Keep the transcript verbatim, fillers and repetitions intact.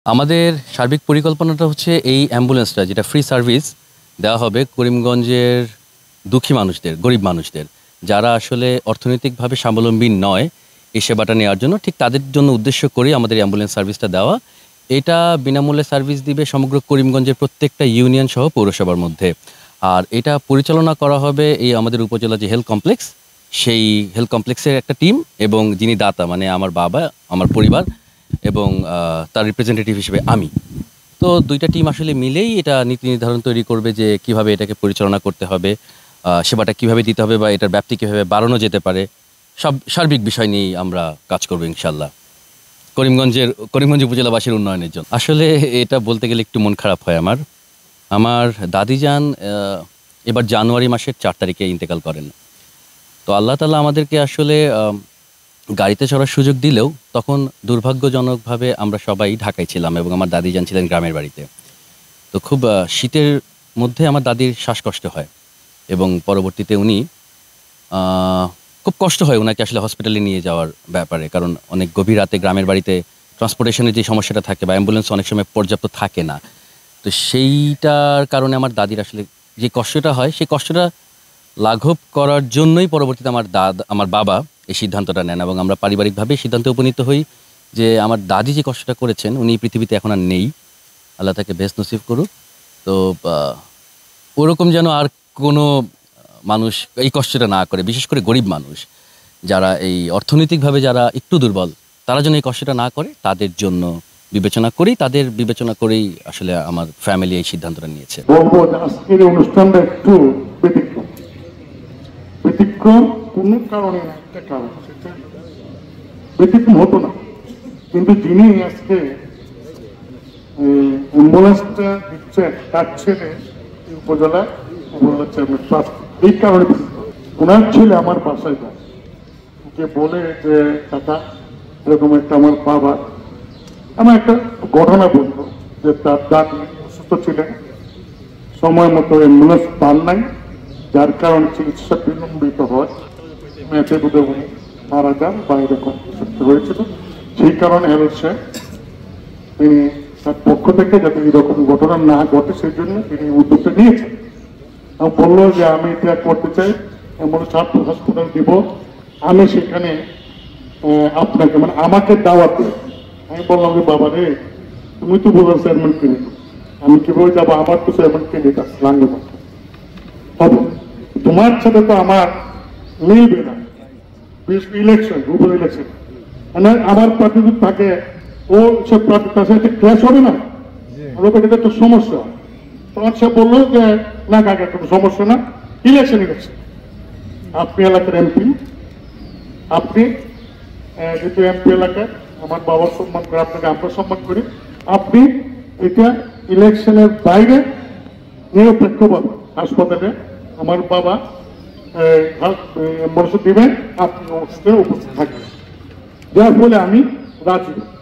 আমাদের সার্বিক পরিকল্পনাটা হচ্ছে এই অ্যাম্বুলেন্সটা যেটা ফ্রি সার্ভিস দেওয়া হবে করিমগঞ্জের দুঃখী মানুষদের, গরিব মানুষদের, যারা আসলে অর্থনৈতিকভাবে স্বাবলম্বী নয় এই সেবাটা নেওয়ার জন্য, ঠিক তাদের জন্য উদ্দেশ্য করে আমাদের এই অ্যাম্বুলেন্স সার্ভিসটা দেওয়া। এটা বিনামূল্যে সার্ভিস দিবে সমগ্র করিমগঞ্জের প্রত্যেকটা ইউনিয়ন সহ পৌরসভার মধ্যে। আর এটা পরিচালনা করা হবে এই আমাদের উপজেলা যে হেলথ কমপ্লেক্স, সেই হেলথ কমপ্লেক্সের একটা টিম, এবং যিনি দাতা মানে আমার বাবা, আমার পরিবার এবং তার রিপ্রেজেন্টেটিভ হিসেবে আমি। তো দুইটা টিম আসলে মিলেই এটা নীতি নির্ধারণ তৈরি করবে যে কিভাবে এটাকে পরিচালনা করতে হবে, সেবাটা কিভাবে দিতে হবে বা এটার ব্যাপ্তি কীভাবে বাড়ানো যেতে পারে, সব সার্বিক বিষয় নিয়েই আমরা কাজ করবো ইনশাল্লাহ করিমগঞ্জের করিমগঞ্জ উপজেলাবাসীর উন্নয়নের জন্য। আসলে এটা বলতে গেলে একটু মন খারাপ হয় আমার। আমার দাদি যান এবার জানুয়ারি মাসের চার তারিখে ইন্তেকাল করেন। তো আল্লাহ তাআলা আমাদেরকে আসলে গাড়িতে চড়ার সুযোগ দিলেও তখন দুর্ভাগ্যজনকভাবে আমরা সবাই ঢাকায় ছিলাম এবং আমার দাদি যান ছিলেন গ্রামের বাড়িতে। তো খুব শীতের মধ্যে আমার দাদির শ্বাসকষ্ট হয় এবং পরবর্তীতে উনি খুব কষ্ট হয় ওনাকে আসলে হসপিটালে নিয়ে যাওয়ার ব্যাপারে, কারণ অনেক গভীর রাতে গ্রামের বাড়িতে ট্রান্সপোর্টেশনের যে সমস্যাটা থাকে বা অ্যাম্বুলেন্স অনেক সময় পর্যাপ্ত থাকে না। তো সেইটার কারণে আমার দাদির আসলে যে কষ্টটা হয় সেই কষ্টটা লাঘব করার জন্যই পরবর্তীতে আমার দাদা আমার বাবা এই সিদ্ধান্তটা নেন এবং আমরা পারিবারিকভাবে সিদ্ধান্তে উপনীত হই যে আমার দাদি যে কষ্টটা করেছেন উনি পৃথিবীতে এখন আর নেই, আল্লাহ তাকে বেহেশত নসিব করুক। তো ওরকম যেন আর কোনো মানুষ এই কষ্টটা না করে, বিশেষ করে গরিব মানুষ যারা এই অর্থনৈতিকভাবে যারা একটু দুর্বল, তারা যেন এই কষ্টটা না করে, তাদের জন্য বিবেচনা করেই তাদের বিবেচনা করেই আসলে আমার ফ্যামিলি এই সিদ্ধান্তটা নিয়েছে। আজকের অনুষ্ঠানটা একটু ব্যতিক্রম ব্যতিক্রম কোনো কারণে একটা কারণ সেটা ব্যতিক্রম হতো না, কিন্তু যিনি আজকে অ্যাম্বুলেন্সটা দিচ্ছেন তার ছেলে উপজেলা উপজেলা চেয়ারম্যান ট্রাস্টি, এই কারণে ওনার ছেলে আমার বাসায় যায়, ওকে বলে যে কাকা এরকম একটা আমার বাবা আমার একটা ঘটনা বললো যে তার দাদি অসুস্থ ছিলেন, সময় মতো অ্যাম্বুলেন্স পান নাই, যার কারণে চিকিৎসা বিলম্বিত হয়, মেয়েতে বুধে উনি মারা যান বা এরকম হয়েছিল। সেই কারণে হচ্ছে তিনি তার পক্ষ থেকে যাতে এরকম ঘটনা না ঘটে সেই জন্য তিনি উদ্যোগটা নিয়েছেন। বললো যে আমি এটা করতে চাই, এমন ছাত্র হসপিটাল দিব, আমি সেখানে আপনাকে মানে আমাকে দাওয়াত দেব। আমি বললাম যে বাবা রে তুমি তো বলো চেয়ারম্যান কিনে, আমি কিভাবে যাবো, আমার তো চেয়ারম্যান কিনে লাগবে হবে, তোমার সাথে তো আমার মিলবে না, ইলেকশন উপ ইলেকশন মানে আমার পার্টি যদি থাকে ও সব পার্টি তার সাথে ক্লাস হবে না, এটা একটা সমস্যা। তখন সে বললো যে না কাকা কোনো সমস্যা না, ইলেকশন ইলেকশন আপনি এলাকার এমপি, আপনি যেহেতু এমপি এলাকায় আমার বাবার সম্মান করে আপনাকে আমরা সম্মান করি, আপনি এটা ইলেকশনের বাইরে নিরপেক্ষভাবে হাসপাতালে আমার বাবা মনোযোগ দিবেন, আপনি অনুষ্ঠানে উপস্থিত থাকবেন, যার ফলে আমি রাজি।